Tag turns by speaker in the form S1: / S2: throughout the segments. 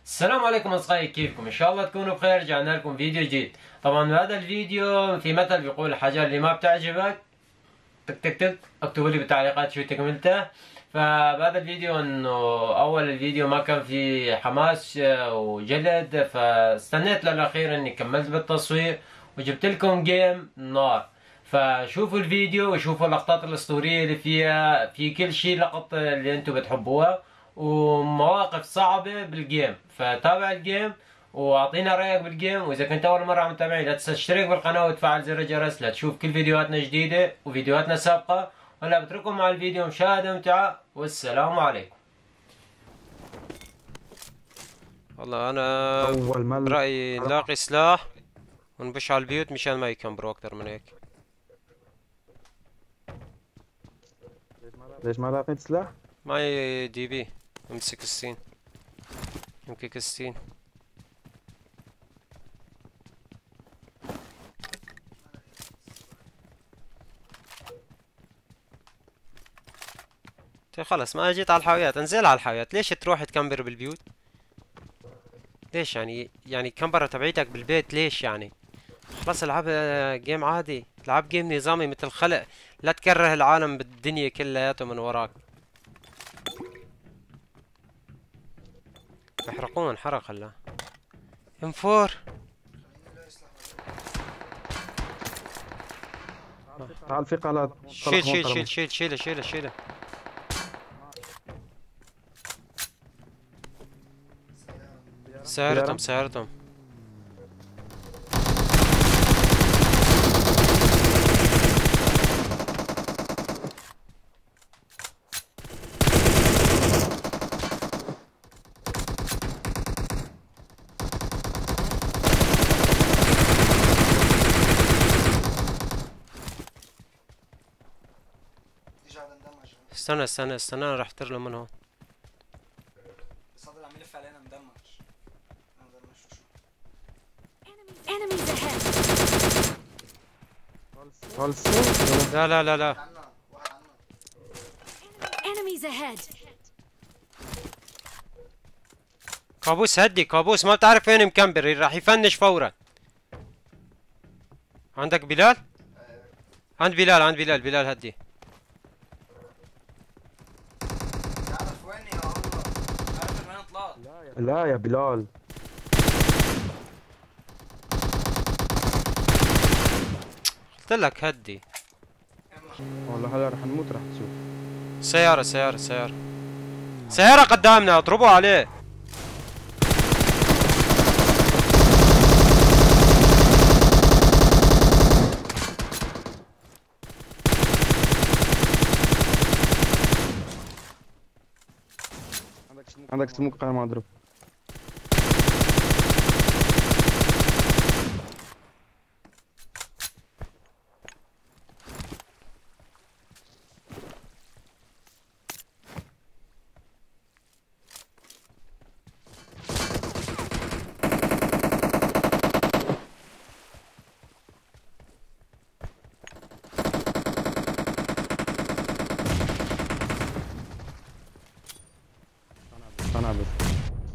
S1: السلام عليكم اصدقائي، كيفكم؟ ان شاء الله تكونوا بخير. رجعنا لكم فيديو جديد. طبعا بهذا الفيديو في مثل بيقول الحاجة اللي ما بتعجبك تك تك تك اكتبوا لي بالتعليقات شو تكملته. فبهذا الفيديو انه اول الفيديو ما كان في حماس وجلد، فاستنيت للاخير اني كملت بالتصوير وجبت لكم جيم نار. فشوفوا الفيديو وشوفوا اللقطات الاسطورية اللي فيها، في كل شيء لقط اللي انتم بتحبوها ومواقف صعبة بالجيم. فتابع الجيم واعطينا رايك بالجيم، واذا كنت اول مرة عم تتابعني لا تنسى تشترك بالقناة وتفعل زر الجرس لتشوف كل فيديوهاتنا جديدة وفيديوهاتنا سابقة. ولا بترككم مع الفيديو مشاهدة ممتعة، والسلام عليكم. والله انا
S2: اول ما
S1: برأيي نلاقي سلاح ونبش على البيوت مشان ما يكمبروا اكتر من هيك.
S2: ليش ما لقيت سلاح؟
S1: معي دي بي امسك السين، يمكن السين. طيب خلص، ما جيت على الحاويات انزل على الحاويات. ليش تروح تكمبر بالبيوت؟ ليش يعني كمبرة تبعيتك بالبيت ليش يعني؟ خلاص العب جيم عادي، العب جيم نظامي مثل خلق. لا تكره العالم بالدنيا كلياته من وراك. يحرقون حرق هلا. ام 4
S2: تعال في قلعة
S1: شيل شيل
S2: محترمة.
S1: شيل شيل شيله شيله شيله. سيارتهم سيارتهم. استنى استنى استنى، انا راح احتر له من هون.
S3: صادق عم يلف علينا مدمج.
S4: Enemies ahead!
S2: خلصوا
S1: لا لا لا لا.
S4: Enemies ahead!
S1: كابوس هدي، كابوس ما بتعرف وين مكمبر، راح يفنش فورا. عندك بلال؟ عند بلال، عند بلال، بلال هدي.
S3: يعرف ويني يا الله، عارف وين طلعت.
S2: لا يا بلال.
S1: قلت لك هدي.
S2: والله هلا رح نموت، رح تشوف.
S1: سيارة سيارة سيارة سيارة قدامنا، اضربوا عليه.
S2: عندك سموك قايم اضرب. انا بس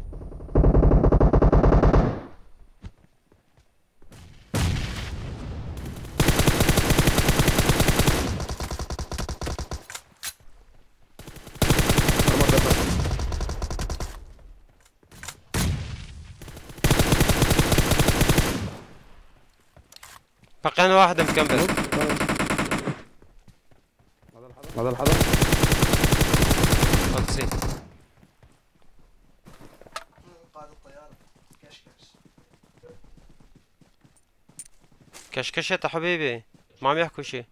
S1: بقينا واحد مكمبر.
S2: هذا الحدا
S1: اقصي
S3: قائد الطيارة كشكش.
S1: كشكشة يا حبيبي، ما عم يحكوا شي.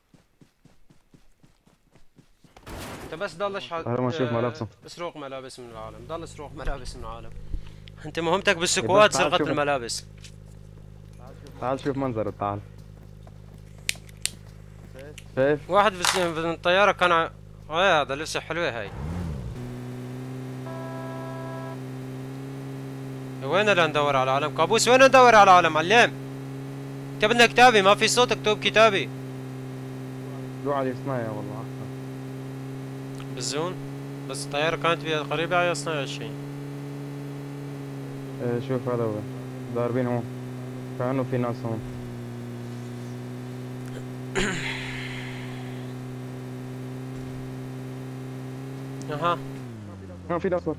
S1: انت بس ضلش
S2: هلا ما نشوف ملابسهم.
S1: اسرق ملابس من العالم، ضل اسرق ملابس من العالم. انت مهمتك بالسكواد
S2: تعال
S1: سرقة
S2: شوف.
S1: الملابس.
S2: تعال شوف منظره. تعال شايف؟
S1: واحد من الطيارة كان هذا لبسه حلوة هاي. وين اللي ندور على العالم؟ كابوس وين ندور على العالم؟ علم اكتب لنا كتابي، ما في صوت، اكتب كتابي.
S2: روح على الصنايع والله احسن.
S1: بالزون بس الطيارة كانت قريبة على 12 20.
S2: شوف هذا هو. ضاربين هون. كانوا في ناس هون.
S5: اها
S2: كان في ناس هون.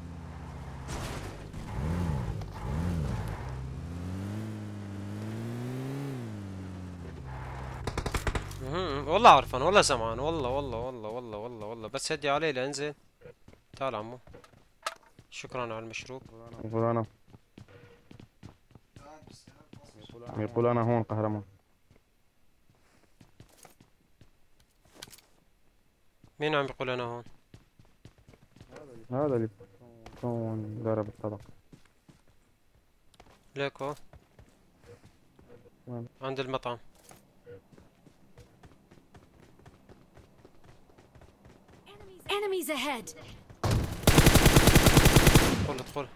S5: والله عرفان والله سمعان والله والله والله والله والله والله بس هدي علي لانزل. تعال عمو. شكرا على المشروب.
S2: يقول انا عم يقول انا هون قهرمان.
S5: مين عم يقول انا هون؟
S2: هذا اللي هون ضرب الطبق.
S5: ليكو
S2: وين؟
S5: عند المطعم.
S4: Enemies ahead.
S5: ادخل ادخل.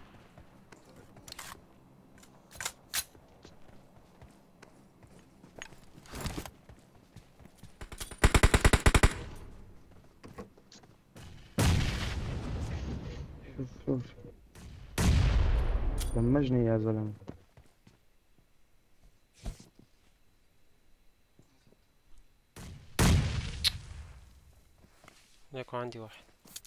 S2: شوف دمجني يا زلمه.
S5: ليكو عندي واحد.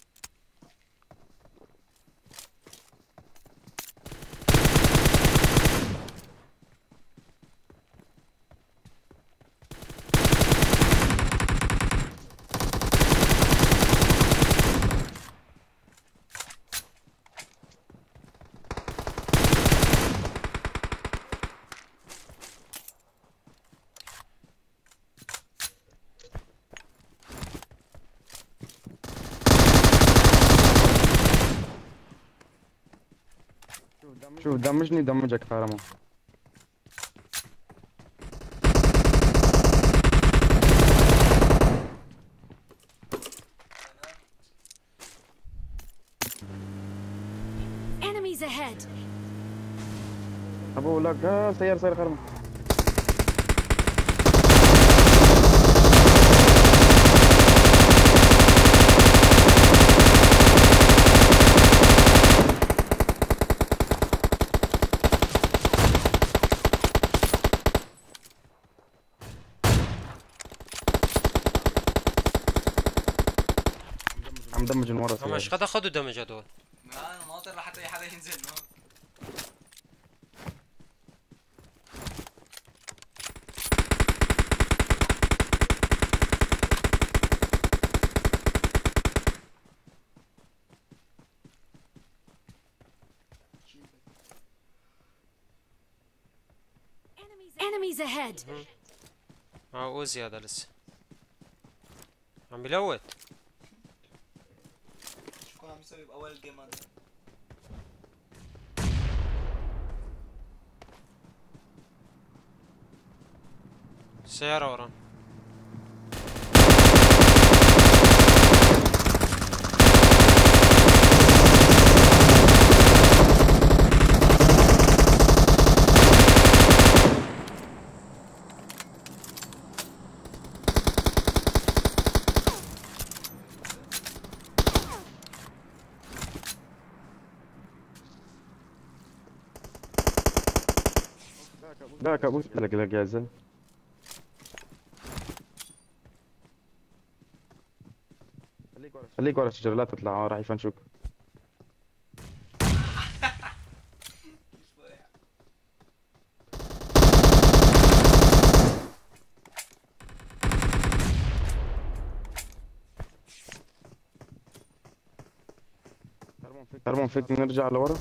S2: شوف دمجني دمجك قهرمان.
S4: Enemies ahead.
S2: ابو لك سيارة قهرمان. عم دمج من ورا
S5: هم ايش
S2: سيارة.
S5: قد اخذوا دمج هدول؟
S3: لا انا ناطر لحتى اي حدا ينزل هون.
S4: Enemies ahead.
S5: معه اوزي هذا لسه. عم يلوت.
S3: شو كنا عم نسوي باول الجيم هذا؟
S5: السيارة ورا.
S2: لا كابوس لك يا زلمه. خليك ورا الشجرة لا تطلع راح يفنشوك. هرمون فيك نرجع لورا.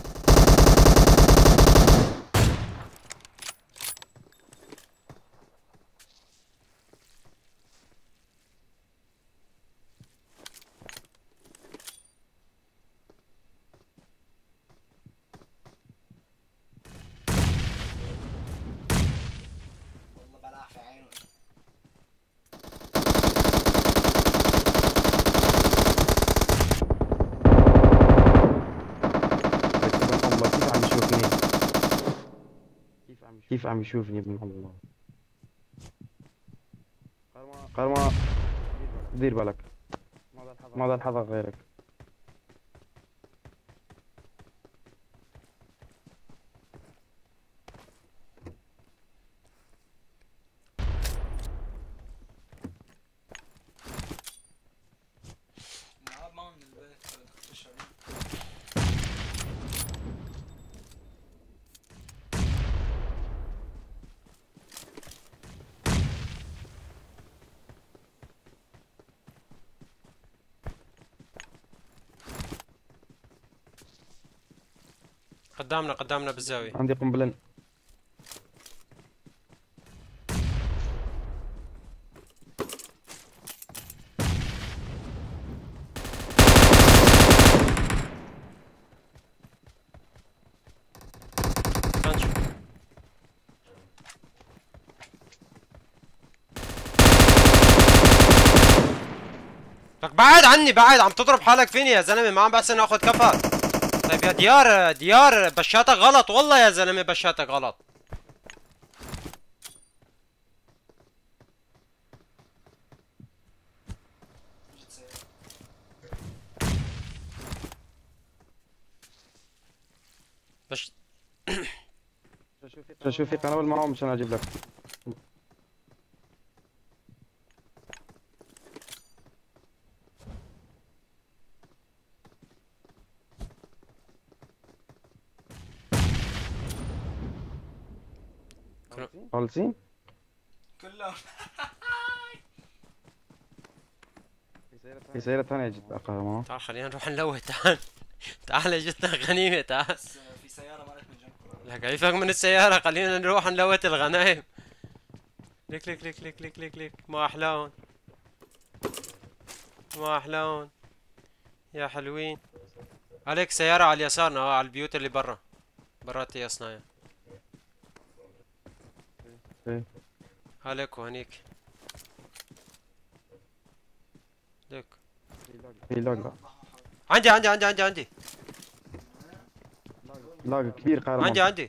S3: والله بلع في عينه.
S2: الله كيف عم يشوفني؟ كيف عم يشوفني ابن الله؟ قرما دير بالك ما ضل حدا غيرك.
S5: قدامنا بالزاوية.
S2: عندي قنبلة.
S5: خلنا نشوف. لك بعد عني، بعد، عم تضرب حالك فيني يا زلمة، ما عم بحسن اخذ كفر. طيب يا ديار بشاتك غلط والله يا زلمة، بشاتك غلط. بش
S2: شوف في قناة معاهم مشان اجيب لك. خالصين
S3: كلهم.
S2: في سيارة ثانية جت قهرمان.
S5: تعال خلينا نروح نلوي. تعال تعال، جتنا غنيمة. تعال.
S3: بس في سيارة مرت من جنبكم.
S5: لك عيفك من السيارة، خلينا نروح نلوت الغنايم. لك لك لك لك لك لك لك، ما أحلاهم، ما أحلاهم يا حلوين. عليك سيارة على اليسار، على البيوت اللي برا، برات يا صنايع.
S2: إيه.
S5: عليك وهنيك. لك
S2: في لاج.
S5: عندي
S2: لاج كبير قهرمان.
S5: عندي.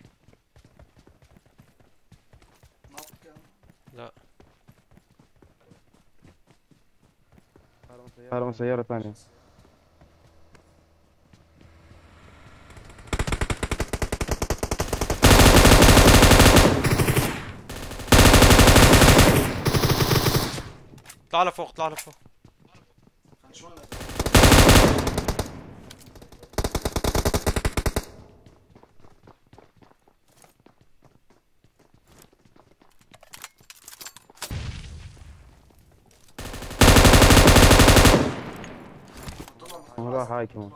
S3: نط كم.
S5: لا
S2: قهرمان سيارة ثانية.
S5: اطلع لفوق، اطلع لفوق.
S3: خلشونا.
S2: راح هاي كمان.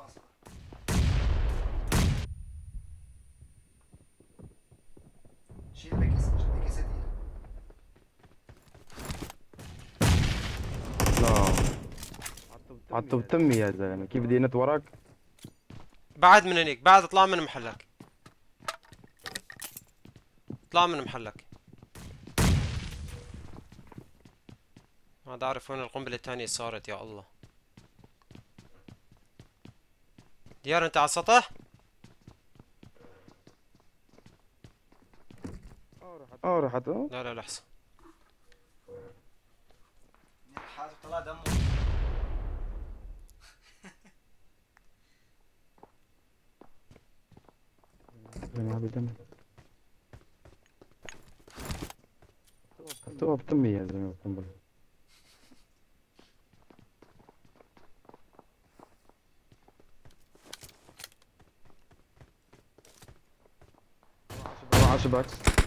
S3: شيل بكيس ثقيل.
S2: لا عطوا بتمي يا زلمة، كيف بدي نت وراك؟
S5: بعد من هنيك، بعد، اطلع من محلك، اطلع من محلك. ما عاد اعرف وين القنبلة الثانية صارت. يا الله. ديار انت على السطح؟
S2: راحت.
S5: لا لحظة.
S3: حاجة طلع دمه.
S2: تو بتمي يا زلمة القنبلة. عشبك.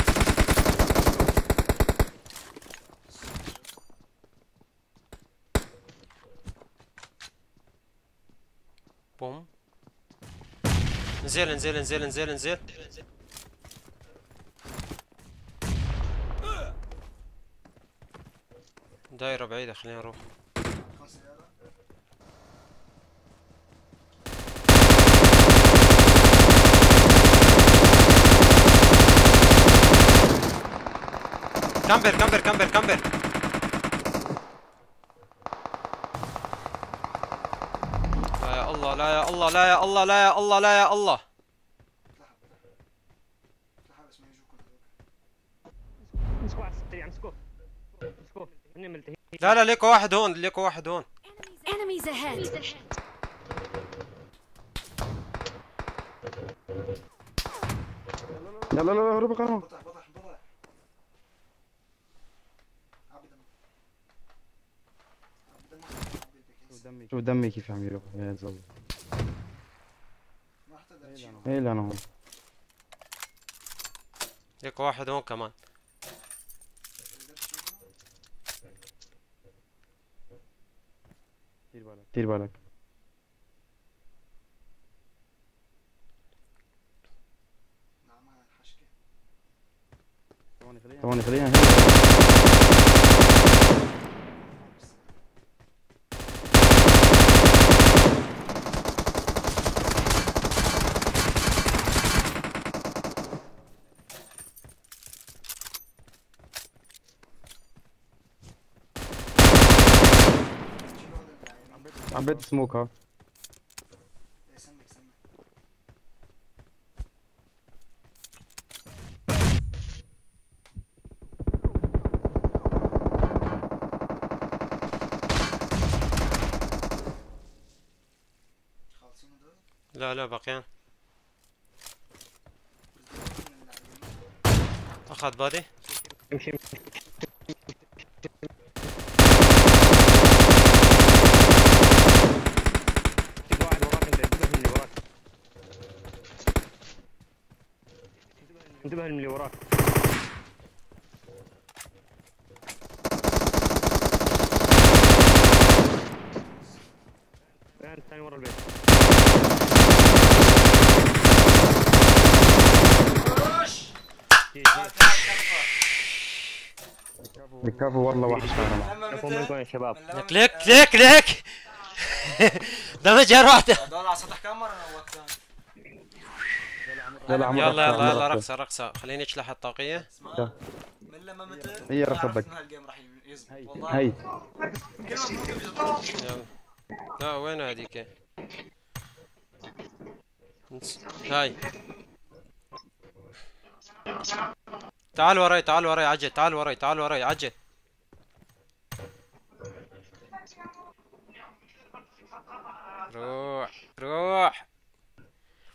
S5: بوم. انزل. دايرة بعيدة، خلينا نروح.
S3: سيارة.
S5: كمبر. لا يا الله، لا يا الله، لا يا الله، لا يا الله، لا يا الله.
S3: بس ما يجوكم.
S6: امسكوا على السريع، امسكوه هن ملتهين.
S5: لا ليكو واحد هون.
S4: Enemies ahead.
S2: لا هرب قهرمان.
S3: بطح.
S2: شوف دمي كيف عم يروح يا زلمة.
S3: ما احتدر تشيله.
S2: ايه اللي انا هون.
S5: ليكو واحد هون كمان.
S2: دير بالك. ثواني خلينا هنا. عبيت سموك ها.
S3: سمك سمك. خالصين دول؟
S5: لا لا باقيين. اخذ بادي.
S6: امشي واحد وراك، انت انتبه من اللي وراك، انتبه من اللي وراك. الثاني ورا البيت.
S2: بالكفو والله وحش كهرباء.
S3: لما
S6: كفو منكم يا شباب.
S5: ليك ليك ليك دمج واحدة.
S3: هدول على سطح كم مرة انا وقتها.
S2: يلا عمر
S5: يلا
S2: رقصة،
S5: يلا
S2: عمر
S5: يلا
S2: رقصة.
S5: رقصة رقصة. خليني اشلح الطاقية.
S3: اسمع من لما مت
S2: هي رقبتك.
S3: انه هالجيم راح يزبط والله.
S2: هي
S3: كل ما تفوق بيزبط.
S5: يلا. لا وين هذيك؟ هاي تعال وراي تعال وراي عجل، تعال وراي تعال وراي عجل. روح روح